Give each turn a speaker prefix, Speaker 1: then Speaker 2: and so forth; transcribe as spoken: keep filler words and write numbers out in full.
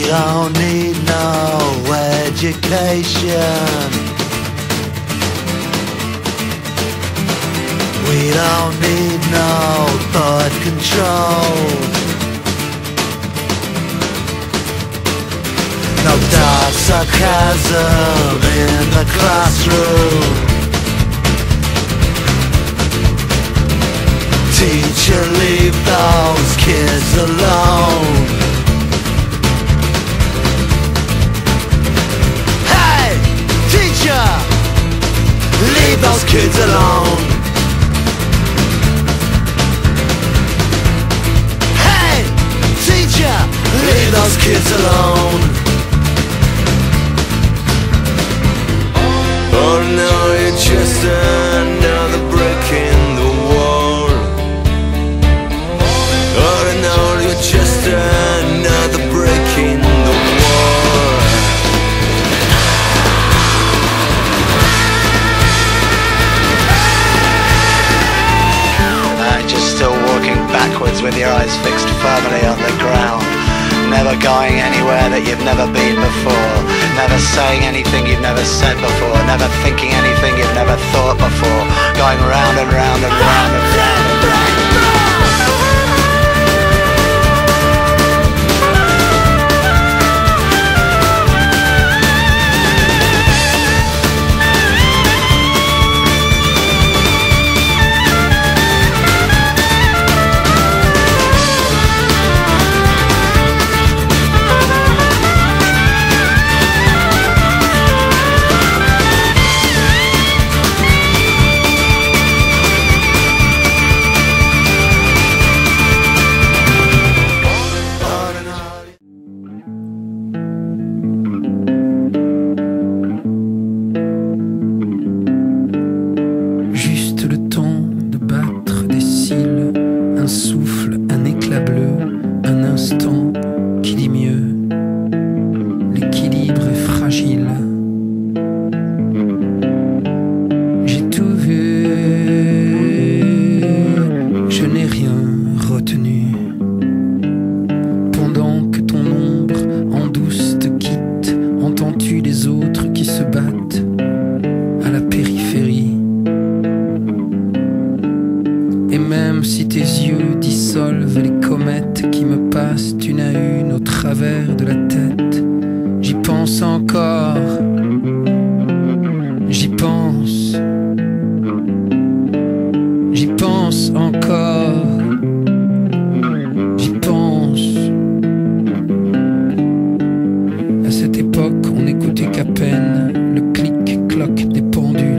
Speaker 1: don't need no education. We don't need no thought control. No dark sarcasm in the classroom. Teacher, leave those kids alone. Hey, teacher, leave those kids alone. Hey, teacher, leave those kids alone. Oh no, you're just another brick in the wall. Oh no, you're just another brick in the wall. Uh, just still walking backwards with your eyes fixed firmly on the ground. Never going anywhere that you've never been before. Never saying anything you've never said before. Never thinking anything you've never thought before. Going round and round and round and round and round.
Speaker 2: Un souffle, un éclat bleu, un instant qui dit mieux. L'équilibre est fragile. J'ai tout vu, je n'ai rien retenu. Pendant que ton ombre en douce te quitte, entends-tu les autres qui se battent à la périphérie? Et même si tes yeux dissolvent les comètes qui me passent une à une au travers de la tête, j'y pense encore, j'y pense, j'y pense encore, j'y pense. À cette époque, on n'écoutait qu'à peine le clic-cloc des pendules.